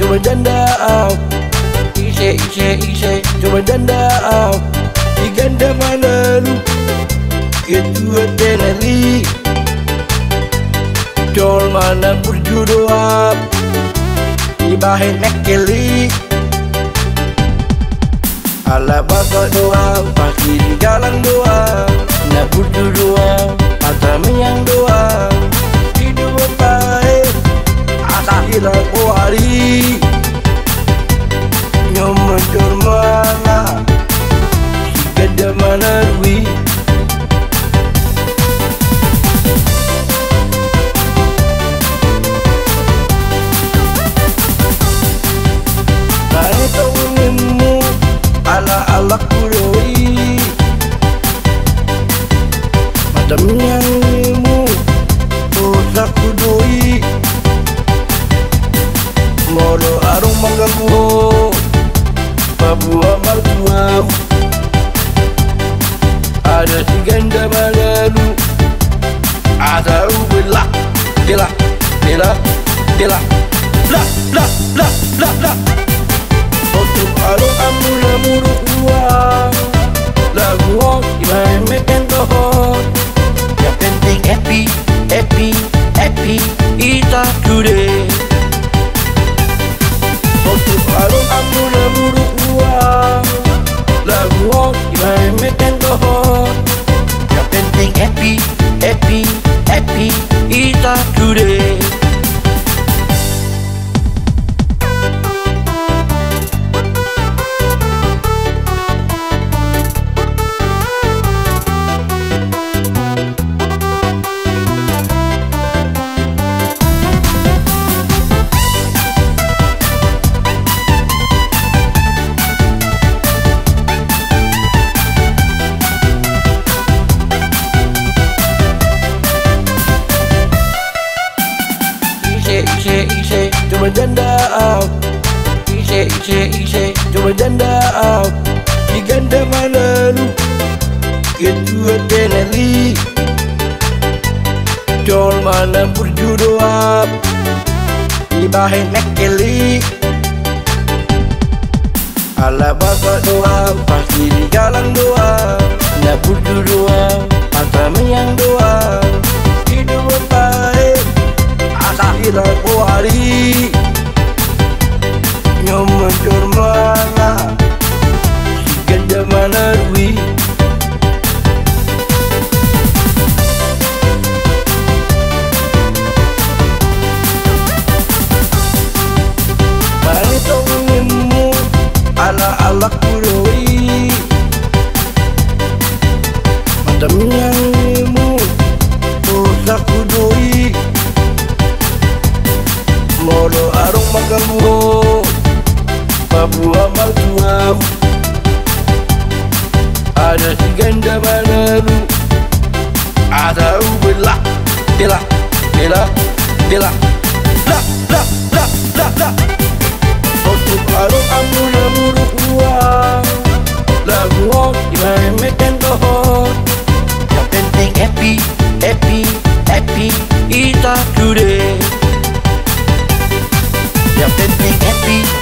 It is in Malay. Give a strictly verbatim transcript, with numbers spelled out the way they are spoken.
cuma janda. Ise ise ise cuma janda. Diganda mana lu itu tenali. Jol mana berjudoa ibahin mekeli. Ala bapak doa pasti di jalan doa. Nak berjudoa atau yang doa. Hidup baik asal hilang hari. Nyoman jol mana diganda mana lui. Ala kuroi madam yang mu dosa kudoi molo arung mengganggu babu amal tuau. Ada si ganda malalu ada ubela dela dela dela la la la la la. Untuk arung amula muruk uang lagu hot ibarat makan tohot. Yang penting happy, happy, happy kita today. Untuk arung amula muruk uang lagu hot ibarat makan tohot. Yang penting happy, happy, happy kita today. Ise ise cuma janda. Ise ise ise cuma janda. Diganda mana lu itu tenali. Jol mana berjudoa ibahin mekeli. Ala bapak doa pasti di jalan doa. Nak berjudoa atau yang doa. Hidup baik asal hilang hari. Nyoman jor mana diganda mana lui. Mari tolongmu ala ala kuroi madam yang mu dosa kudoi. Molo arung mengganggu babu amal tuau. Ada si ganda mana lu ada ubela dela dela dela la la la la la. Untuk arung amula muruk uang lagu hot ibarat makan tohot. Yang penting happy, happy, happy kita today. Yang penting happy,